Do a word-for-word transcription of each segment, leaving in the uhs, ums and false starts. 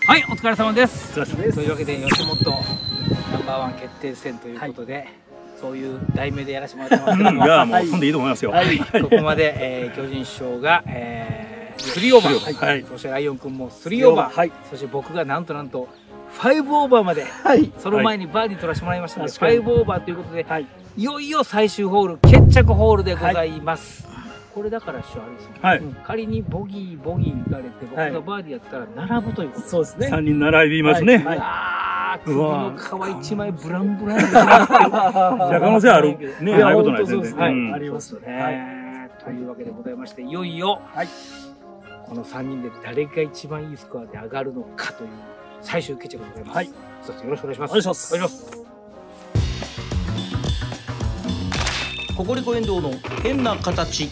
はい、お疲れ様です。 お疲れ様です。 というわけで吉本ナンバーワン決定戦ということで、はい、そういう題名でやらせてもらってますけども、 いやもうそんでいいと思いますよ。 はい、ここまで、えー、巨人師匠が、えー、スリーオーバー、はい、そしてライオン君もスリーオーバー、はい、そして僕がなんとなんとファイブオーバーまで、はい、その前にバーディー取らせてもらいましたので、はい、ファイブオーバーということで、はい、いよいよ最終ホール決着ホールでございます。はい、これだから師匠あれですよ、はい、仮にボギーボギーいかれて僕がバーディーやったら並ぶということです。そうですね。 さんにん並びますね。 はい、ああ、首の皮一枚ブランブランで可能性あるね。ああいうことないですね。 ありますね。というわけでございまして、いよいよこのさんにんで誰が一番いいスコアで上がるのかという最終決着でございます。はい、一つよろしくお願いします。お願いします。お願いします。 ココリコエンドウの変な形。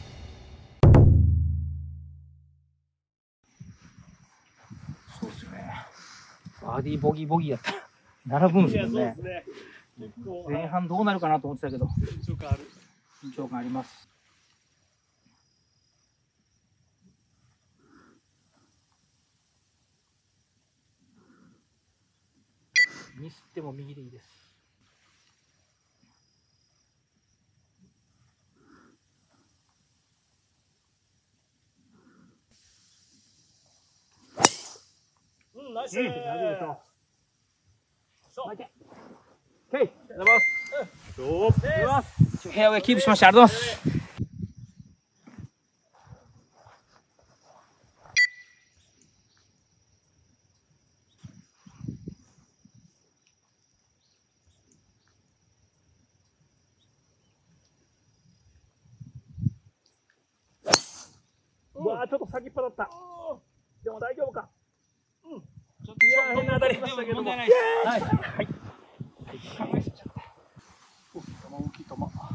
そうですよね。バーディーボギーボギーやったら並ぶんですよね。前半どうなるかなと思ってたけど、緊張感ある。緊張感あります。ミスっても右でいいです。 うん、ナイス。 うん、ありがとう。そう。オッケー。ありがとうございます。どう？ありがとうございます。部屋をキープしました。ありがとうございます。 うわー、ちょっと先っぽだった。でも大丈夫か。うん。ちょっと変な当たりましたけども。はい。はい。はい。大きい球。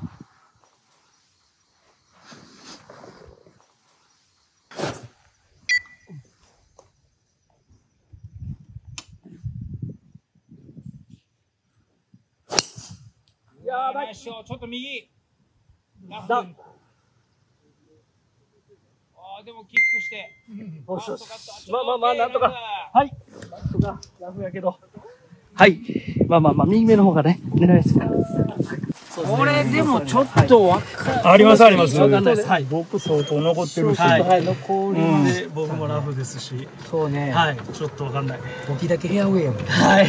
やばい。ちょっと右。ラフ。でもキックして、 おしよし。まあまあまあ、なんとか。はい。なんとか、ラフやけど。 はい。まあまあまあ、右目の方がね、狙いですから。 これでもちょっとわかる。ありますあります。 わかんないです。 はい。僕相当残ってるし。 はい。残りで僕もラフですし。 そうね。 はい。ちょっとわかんない。 ボキだけフェアウェイやもん。 はい。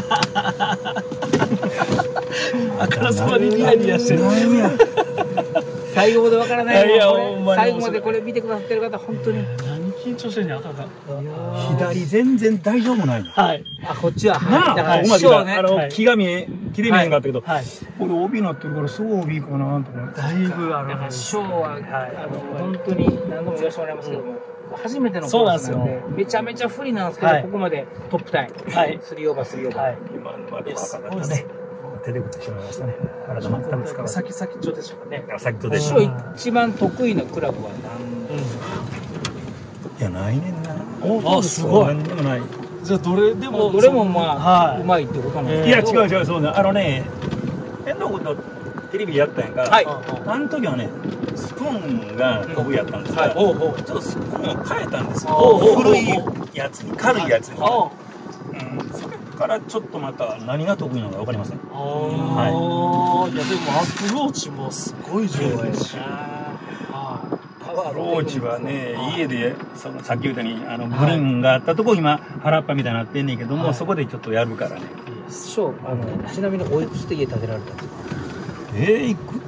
あからさまにニヤニヤしてる。 最後までわからない。 いや、ほんまに。 最後までこれ見てくださってる方、本当に。 何緊張してんねん、赤が。 左全然大丈夫ないの。 はい。 あ、こっちは。 なあ、 だからここまでそうね。 あの、気が見え、気で見えんかったけど、 はい。 これ帯になってるから、すごい帯かなと思って。 だいぶあの、 だからショーは、あの、本当に何度も言わせてもらいますけども、初めてのコースなんで、めちゃめちゃ不利なんですけど、ここまでトップタイ。はい。スリーオーバー、スリーオーバー。 今まで分かったね。手で打ってしまいましたね。体全く使わない。 先先っちょでしょうかね。 先っちょでしょう。一番得意なクラブは何ですか？ いや、ないねんな。 あ、すごい。 何でもない。 じゃあ、どれでも、 どれもまあ、うまいってことなんです。いや、違う違う、そうね。あのね、遠藤君とテレビやったんやんか。はい。あの時はね、スプーンが得意やったんですが、ちょっとスプーンを変えたんですよ。古いやつに、軽いやつに。それからちょっとまた何が得意なのか分かりません。 はい。いやでもアプローチもすごい上手ですし。 アプローチはね、家でそのさっき言ったようにあのグリーンがあったとこ今原っぱみたいになってんねんけども、そこでちょっとやるからね。 師匠、あのちなみにおいくつで家建てられたんですか？ えー、いく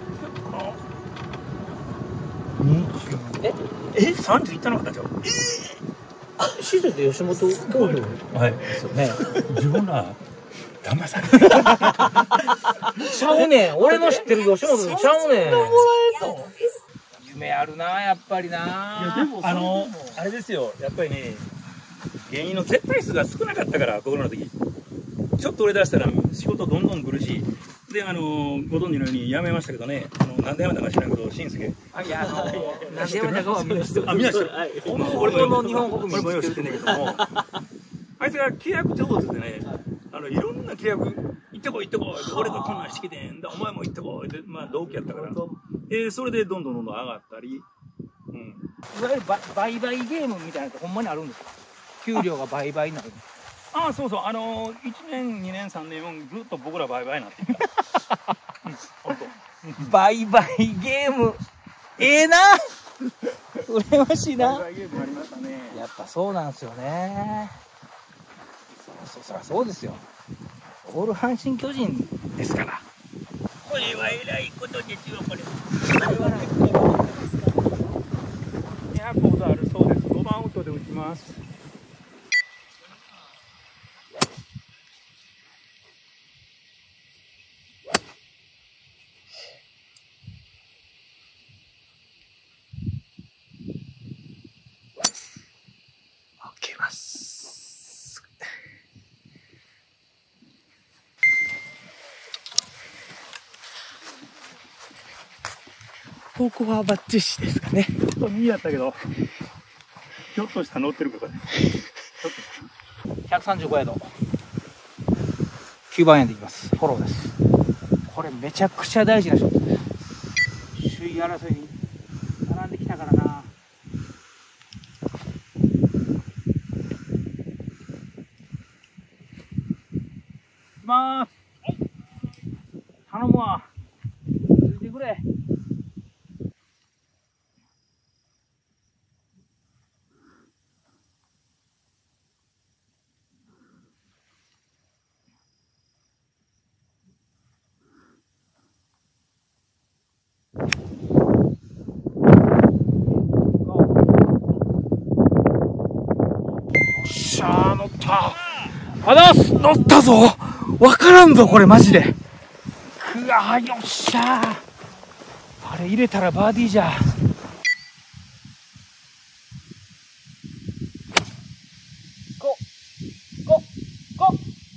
にじゅうええさんじゅういったなかったんちゃう？えー師匠って吉本興業ですよね。 自分ら騙されてる。 ちゃうねん。俺の知ってる吉本ちゃうねん。夢あるな、やっぱりな。 いやでもあのあれですよ、やっぱりね、芸人の絶対数が少なかったから、僕らの時。ちょっと俺出したら仕事どんどん来るし、で、あのご存知のように辞めましたけどね、あのなんで辞めたか知らんけど、しんすけ。 あ、いや、あのなんで辞めたかはみんな知ってる。 あ、みんな知ってる。 俺の日本国民俺もよく知ってんねんけども、あいつが契約上手でね、あのいろんな契約、行ってこい行ってこい、俺がこんなんしてきてんだ、お前も行ってこいって、まあ同期やったから、えー、それでどんどんどんどん上がったり、うん、 いわゆる売買ゲームみたいなのってほんまにあるんですか？ 給料が倍々になる。 ああ、そうそう、あのー、いちねんにねんさんねんずっと僕ら倍々になってきた。うん、ほんと倍々ゲームええな羨ましいな。 倍々ゲームありましたね。 やっぱそうなんですよね。そそそりゃそうですよ。オール阪神巨人ですから。 これはえらいことですよ、これ。にひゃくほどあるそうです。ごばんアウトで打ちます。 開けます。ここはバッチシですかね。 ちょっと右やったけど、ひょっとしたら乗ってるかね。 ひゃくさんじゅうごヤード。きゅうばんアイアンでいきます。フォローです。これめちゃくちゃ大事なショットです。首位争いに並んできたからな。いきまーす。頼むわ。ついてくれ。しゃー、乗った。あざす、乗ったぞ。わからんぞこれマジで。うわー、よっしゃー。あれ入れたらバーディーじゃ。ゴゴゴ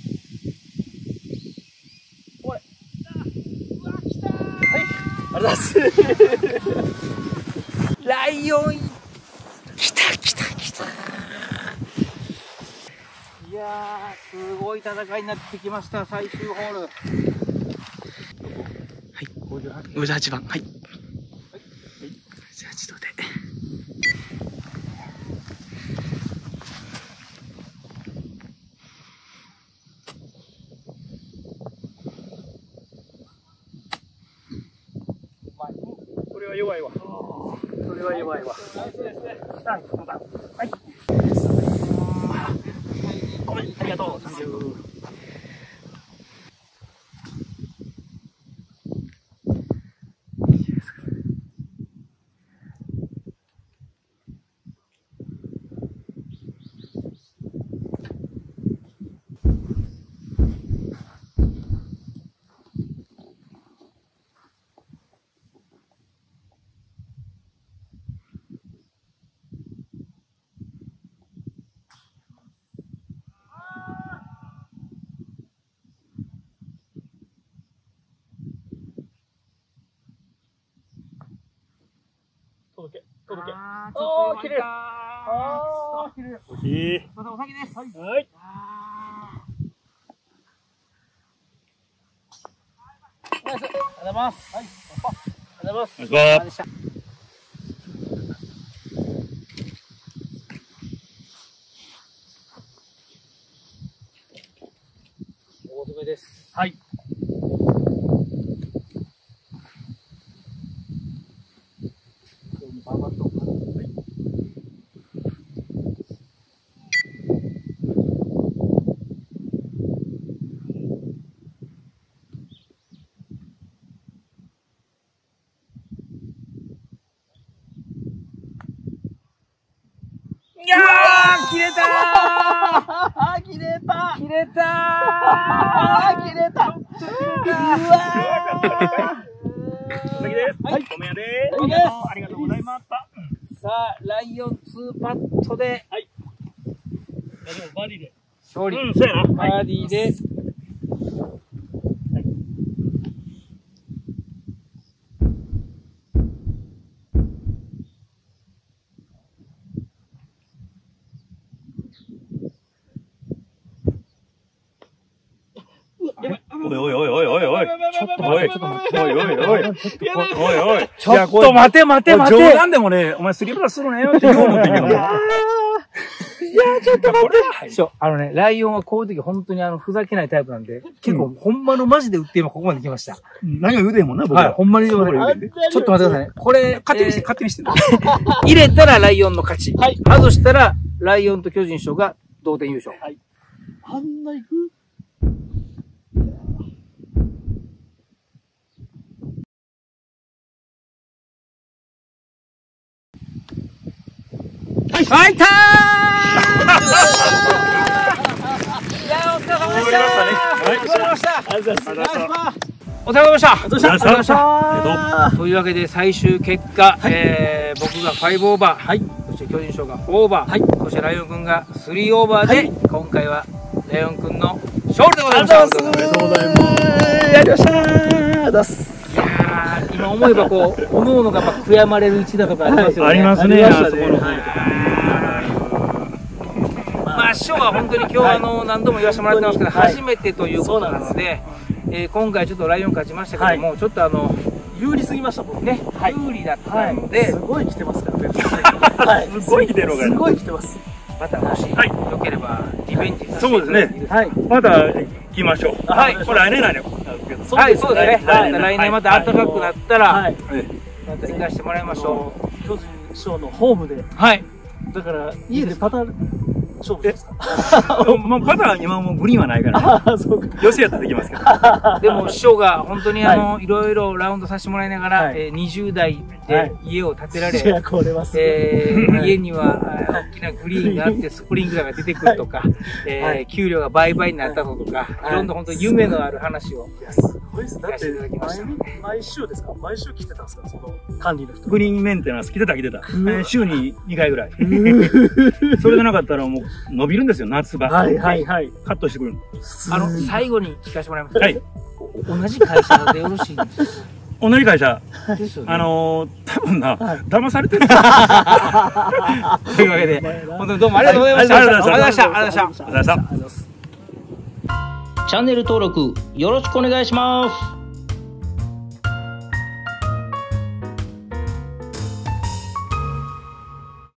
これ。うわ来たー。はい、ありがとうございます。ライオン来た来た来た。いやー、すごい戦いになってきました。最終ホール。はい、ごじゅうはち、ごじゅうはちばん、はい、ごじゅうはちどで。 これは弱いわ。これは弱いわ。ナイスですね。はい、はい。ごめん、ありがとう。サンキュー。届け、届け。あー、おー、切れる。あー、切れる。惜しい。またお先です。はい。はい。ナイス。ありがとうございます。はい。ありがとうございます。お願いします。 大詰めです。 はい。 ババッと。はい。いやー、切れたー。切れた。切れたー。切れた。うわー。 お先です。はい。おめやでー。ありがとうございました。 さあ、ライオンツーパットで。 はい。でもバーディーで。 勝利。 うん、そうやな。 バーディーで。 おいおいおいおいおいおい。ちょっと待って、ちょっと待って。おいおいおい。おいおい。 ちょっと待て待て待て。 冗談でもね、お前スリープラスするなよって言おう思ってんけど。 やー、ちょっと待って。師匠、あのね、ライオンはこういう時本当にあの、ふざけないタイプなんで、結構、ほんまのマジで売って今ここまで来ました。 何を言うてんもんな、僕はい、 は。 ほんまに言うてん。ちょっと待ってくださいね。これ、 勝手にして、勝手にしてんの。 入れたらライオンの勝ち。はい。外したら、ライオンと巨人賞が同点優勝。はい。 あんな行くはい、入ったーいやー、お疲れ様でした。 はい、 お疲れ様でした。 ありがとうございます。 お疲れ様でした。お疲れ様でした。 えというわけで最終結果、えー、僕がファイブオーバー、はい、そして巨人賞がフォーオーバー、はい、そしてライオン君がスリーオーバーで、はい、今回はライオン君の勝利でございました。 ありがとうございます。やりましたー。だす。 いやー、今思えばこう、おのおのがやっぱ悔やまれる一打とかありますよね。 ありますね。 あそこの。 まあ師匠は本当に今日はあの何度も言わせてもらってますけど、初めてということなので、えー、今回ちょっとライオン勝ちましたけども、はい、ちょっとあの有利すぎましたもんね。 はい、有利だったので、はい、 すごい来てますからね。はい、 すごい来てるのがすごい来てます。 またもしよければリベンジさせてそうですね。はい。また行きましょう。はい。これ来年来年。 はい、そうですね。来年また暖かくなったら、はい、また行かせてもらいましょう。巨人賞のホームで。 はい。 だから家でパター勝負ですか。 もうパターン今もうグリーンはないから。ああ、そうか。寄せやったらできますけど。 でも師匠が本当にあのいろいろラウンドさせてもらいながら、えにじゅう代で家を建てられ、家には大きなグリーンがあってスプリンクラーが出てくるとか、給料が倍々になったとか、いろんな本当に夢のある話を。 すごいです。だって毎週ですか？毎週来てたんですか？その管理の人。 グリーンメンテナンス来てた来てた。週ににかいぐらい。それがなかったらもう伸びるんですよ、夏場。はいはいはい。カットしてくる。 あの、最後に聞かせてもらいます。はい。同じ会社でよろしいですか？ 同じ会社。あの、多分な、騙されてる。 というわけで、本当にどうもありがとうございました。ありがとうございました。ありがとうございました。ありがとうございました。チャンネル登録よろしくお願いします。